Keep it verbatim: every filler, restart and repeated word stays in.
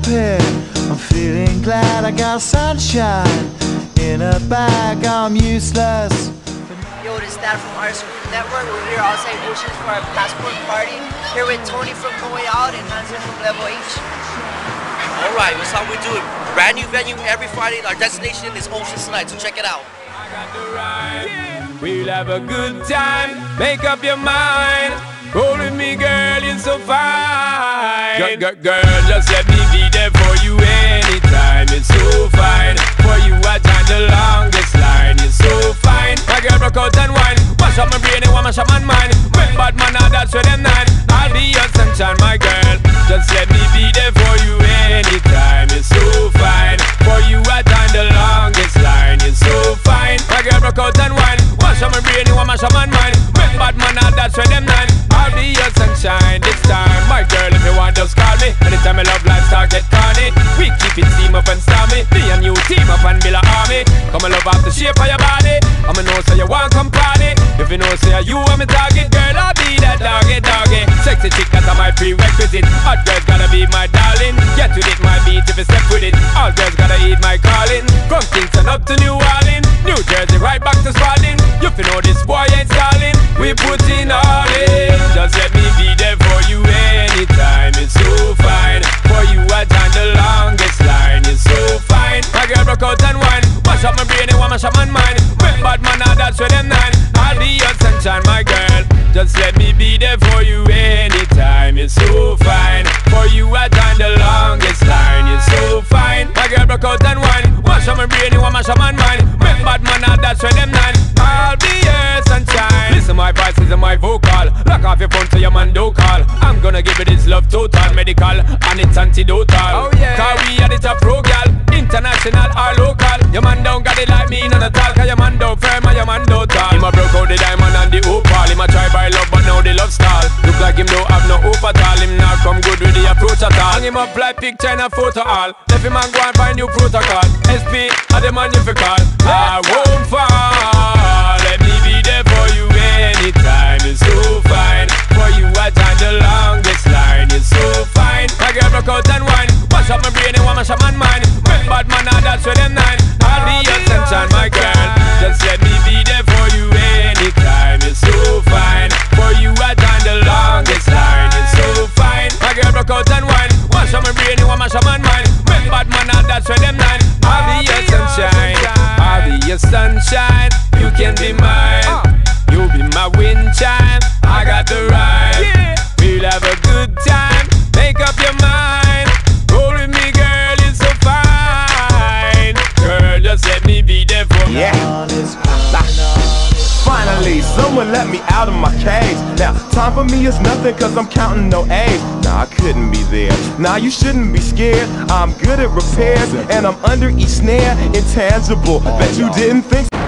happy, I'm feeling glad I got sunshine in a bag, I'm useless. Yo, this is Dad from Artist Network. We're here outside Bushes for our passport party. Here with Tony from No Way Out and Hansen from Level H. Alright, that's how we do it. Brand new venue every Friday. Our destination is Ocean Slide, so check it out. I got the ride. We'll have a good time. Make up your mind. Roll with me, girl, you're so fine. Girl, girl, girl, just let me be there for you anytime. You're so fine. For you, I time the longest line. You're so fine. My girl broke out and wine. Mash up my brain and mash up my mind. Make bad man, now that's where them nine. I'll be your sunshine, my girl. Just let me be there for you anytime. You're so fine. For you, I time the longest line. You're so fine. My girl broke out and wine. Mash up my brain and mash up my mind. Make bad man, now that's where them nine. I'll be your sunshine this time. My girl, if you want, just call me. Anytime my love life start get corny, we keep it steam up and stormy. Me and you team up and build a army. Come and love off the shape of your body. I'ma know say you want come party. If you know say you want me target, girl, I'll be that doggy doggy. Sexy chick, that's my prerequisite. Hot girls gotta be my darling. Get with it, my beat if you step with it. All girls gotta eat my calling. From Kingston up to New Orleans, New Jersey right back to Spalding. You fi know this boy ain't stalling. We put in all in. Just let me be there for you anytime. It's so fine. For you I time the longest line. It's so fine. My girl broke out and wine. Mash up my brain and mash up my mind. Make bad man, now that's where them nine. I'll be your sunshine, my girl. Just let me be there for you anytime. It's so fine. For you I time the longest line. It's so fine. My girl broke out and wine. Mash up my brain and mash up my mind. Make bad man, now that's where them nine. I'll be your sunshine. Listen, my voice is my vocal. Lock off your phone so your man don't call. I'm gonna give it this love total, medical, and it's antidotal. Oh yeah. Cause we are the top pro gal, international or local. Your man don't got it like me, none at all. Cause your man don't firm and your man don't tall. Him a broke out the diamond and the opal. Him a try buy love but now the love stall. Look like him don't have no hope at all. Him not come good with the approach at all. Hang him up like picture and a photo all. Left him and go and find new protocol. S P are the man you fi call. I won't fall. Let me be there for you anytime. It's so fine. For you I time the longest line. It's so fine. My girl broke out and wine. Mash up my brain and mash up my mind. Make bad man, now that's where them nine. I'll be your sunshine, my girl. Just let me be there for you anytime. It's so fine. For you I time the longest line. It's so fine. My girl broke out and wine. Mash up my brain and mash up my mind. Make bad man, now that's where them nine. I'll be your sunshine. I'll be your sunshine. You can be mine. You be my wind chime. I got the rhyme. Yeah. We'll have a good time. Make up your mind. Roll with me, girl, you're so fine. Girl, just let me be there for me. Yeah. Finally, someone let me out of my cage. Now, time for me is nothing cause I'm counting no A's. Nah, I couldn't be there. Nah, you shouldn't be scared. I'm good at repairs and I'm under each snare. Intangible, bet you didn't think